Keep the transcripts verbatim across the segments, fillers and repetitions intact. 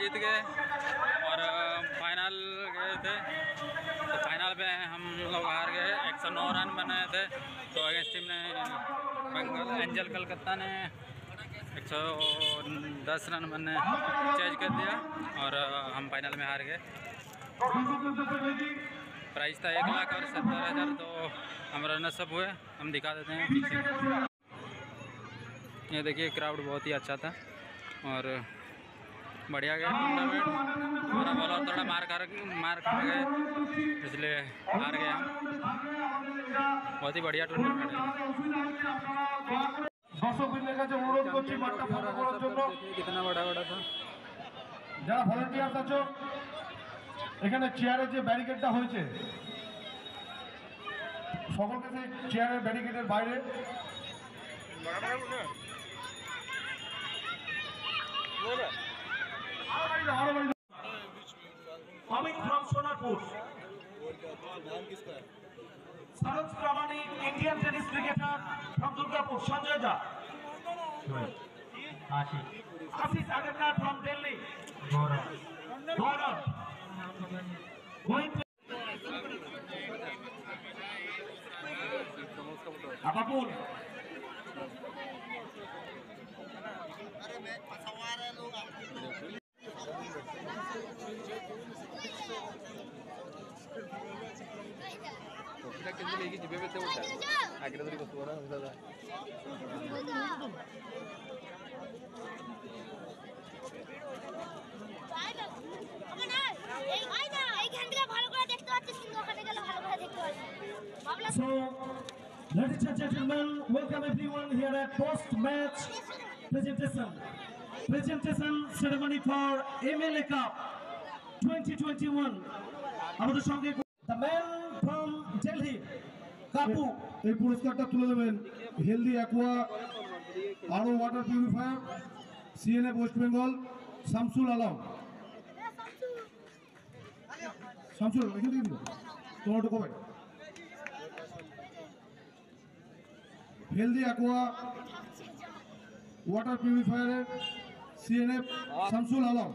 जीत गए और फाइनल गए थे तो फाइनल पे हम लोग हार गए। एक सौ नौ रन बनाए थे तो अगेंस्ट टीम ने बंगाल एंजल कलकत्ता ने एक सौ दस रन बनने चेंज कर दिया और हम फाइनल में हार गए। प्राइस था एक लाख और सत्तर हज़ार तो हम रनर्स अप हुए। हम दिखा देते हैं पीछे। ये देखिए क्राउड बहुत ही अच्छा था और बढ़िया गया टूर्नामेंट। हमारा बॉलर थोड़ा मार कर मार खा गए इसलिए हार गए हम। बहुत ही बढ़िया टूर्नामेंट है। कितना बड़ा बड़ा था। যারা ভলান্টিয়ার্স আছো এখানে চেয়ারের যে ব্যারিকেডটা হয়েছে সকলকে সেই চেয়ারের ব্যারিকেডের বাইরে Coming from Sonarpur, Saroj Pramani, Indian tennis cricketer from Durgapur, Sanjay Da. Ashish Agarkar from Delhi. Gaurav. Going to Apapur. kita kendali lagi di bebek tewuta akhirnya tadi ke suara udah lah So, ladies and gentlemen, welcome everyone here at post-match presentation presentation ceremony for M L A Cup twenty twenty-one. আমাদের সঙ্গে the man from Delhi, কাপু এই পুরস্কারটা তুলে দেবেন healthy aqua RO water purifier CNF West Bengal Shamsul Alam. Shamsul এখান থেকে দিল তোমার তো কবে হেলদি অ্যাকোয়া ওয়াটার পিউরিফায়ারের সিএনএফ শামসুল আলম।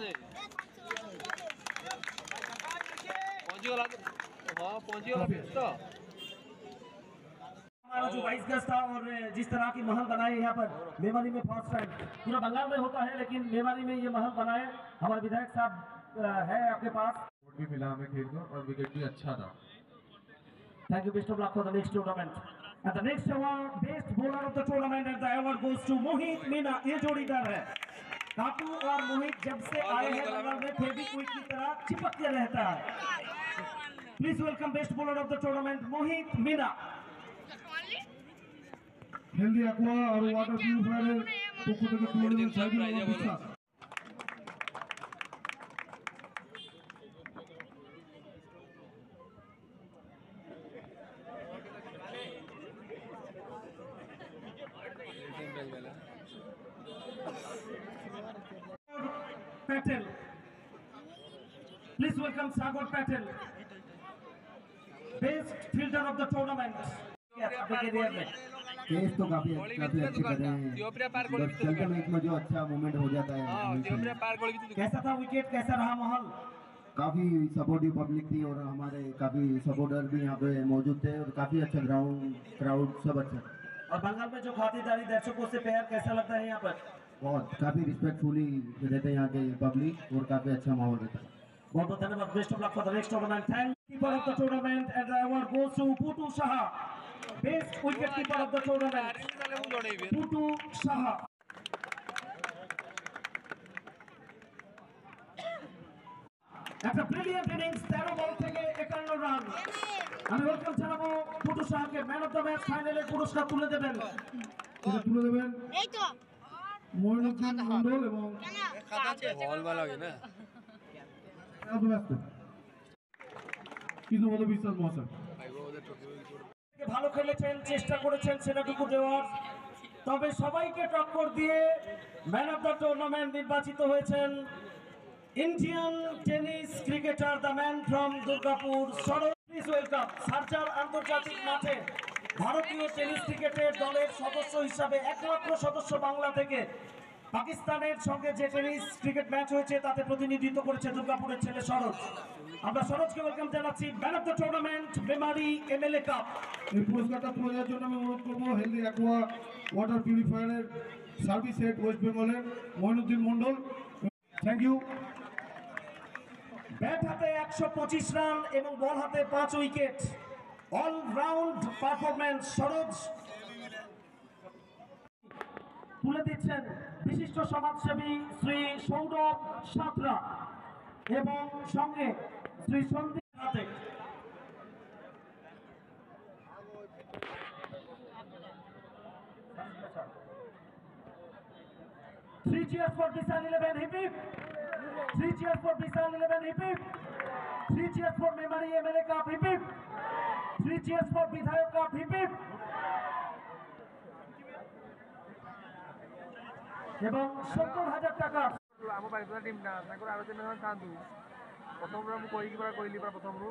हमारा जो बाईस गज था और जिस तरह की महल बनाए यहाँ पर मेवानी में फर्स्ट टाइम पूरा बंगाल में होता है लेकिन मेवानी में ये महल बनाए हमारे विधायक साहब है आपके पास। भी मिला हमें खेल को और विकेट भी अच्छा था। Thank you, best of luck for the next tournament. And the next award, best bowler of the tournament, and the award goes to Mohit Meena. ये जोड़ीदार है। कापू और मोहित जब से आए हैं बंगाल में फेविक्विक की तरह चिपक के रहता है। Please welcome best bowler of the tournament, Mohit Meena. Healthy aqua RO ওয়াটার পিউরিফায়ারের পক্ষ থেকে তুলে দেবেন সাইদুল আলম বিশ্বাস। Patel. Please welcome Sagar Patel, best fielder of the tournament. Case तो काफी काफी अच्छे कर रहे हैं। चलते मैच में जो अच्छा मूवमेंट हो जाता है। कैसा था विकेट, कैसा रहा माहौल? काफी सपोर्टिव पब्लिक थी और हमारे काफी सपोर्टर भी यहाँ पे मौजूद थे और काफी अच्छा ग्राउंड क्राउड सब अच्छा। और बंगाल में जो खातिरदारी दर्शकों से प्यार कैसा लगता है यहाँ पर? बहुत काफी रिस्पेक्टफुली रहते हैं यहाँ के पब्लिक और काफी अच्छा माहौल रहता है। बहुत बहुत धन्यवाद। Best of luck for the next tournament. Thank keeper of the tournament and the award goes to Putu Shah, best wicket keeper of the tournament Putu Shah. একটা ব্রিলিয়ান্ট ইনিংস তেরো বল থেকে একান্ন রান। আমি ওয়েলকাম জানাবো পুটু শাহকে। ম্যান অফ দ্য ম্যাচ ফাইনালে পুরস্কার তুলে দেবেন এটা তুলে দেবেন এই তো মইনুদ্দিন মন্ডল এবং बॉल वाला है ना কিন্তু বলে বিশ্বাস মহাশয় ভালো খেলেছেন, চেষ্টা করেছেন সেটাটুকু দেওয়ার। তবে সবাইকে টক্কর দিয়ে ম্যান অফ দ্য টুর্নামেন্ট নির্বাচিত হয়েছেন Indian tennis cricketer the man from Durgapur Saroj. Please welcome. সার্জার আন্তর্জাতিক মাঠে ভারতীয় টেনিস ক্রিকেটের দলের সদস্য হিসাবে একমাত্র সদস্য বাংলা থেকে পাকিস্তানের সঙ্গে যে টেনিস ক্রিকেট ম্যাচ হয়েছে তাতে প্রতিনিধিত্ব করেছে দুর্গাপুরের ছেলে সরোজ। আমরা সরোজকে ওয়েলকাম জানাচ্ছি। Man of the tournament Memari MLA cup. এই পুরস্কারটা তুলে দেওয়ার জন্য আমি অনুরোধ করবো হেলদি অ্যাকোয়া ওয়াটার পিউরিফায়ারের সার্ভিস হেড ওয়েস্ট বেঙ্গলের Moinuddin Mondal. Thank you. Bat হাতে একশো পঁচিশ রান এবং বল হাতে পাঁচ উইকেট, অলরাউন্ড পারফরম্যান্স সরোজ। তুলে দিচ্ছেন বিশিষ্ট সমাজসেবী শ্রী সৌরভ সাঁতরা এবং সঙ্গে শ্রী সন্দীপ হাতে। Three cheers for Bisan eleven, hip hip. Three cheers for Bisan eleven, hip hip. Three cheers for Memari M L A Cup, hip hip. Three cheers for Bidhayak Cup, hip hip. এবং সত্তর হাজার টাকা। ଆମ ବାରିପଦା ଟିମ୍ଟା ତାଙ୍କର ଆଲୋଚନା ସେମାନେ ଥାଆନ୍ତୁ। ପ୍ରଥମରୁ ମୁଁ କହିକି ପରା କହିଲି ପରା ପ୍ରଥମରୁ।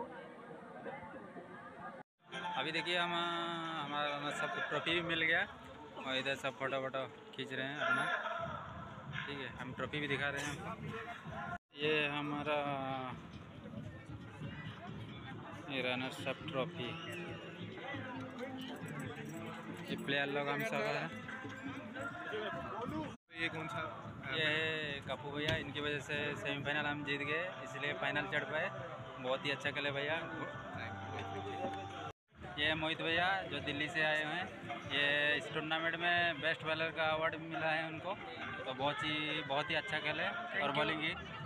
अभी देखिए हम हमारा सब ट्रॉफी भी मिल गया और इधर सब फोटो वोटो खींच रहे हैं अपना। ठीक है, हम ट्रॉफी भी दिखा रहे हैं। ये हमारा ये रनर्स अप ट्रॉफी, ये प्लेयर लोग हम सब हैं। ये कौन सा? ये है कप्पू भैया, इनकी वजह से सेमीफाइनल हम जीत गए, इसलिए फाइनल चढ़ पाए। बहुत ही अच्छा खेले भैया। ये है मोहित भैया जो दिल्ली से आए हुए हैं। ये इस टूर्नामेंट में बेस्ट बॉलर का अवार्ड मिला है उनको, तो बहुत ही बहुत ही अच्छा खेले और बॉलिंग की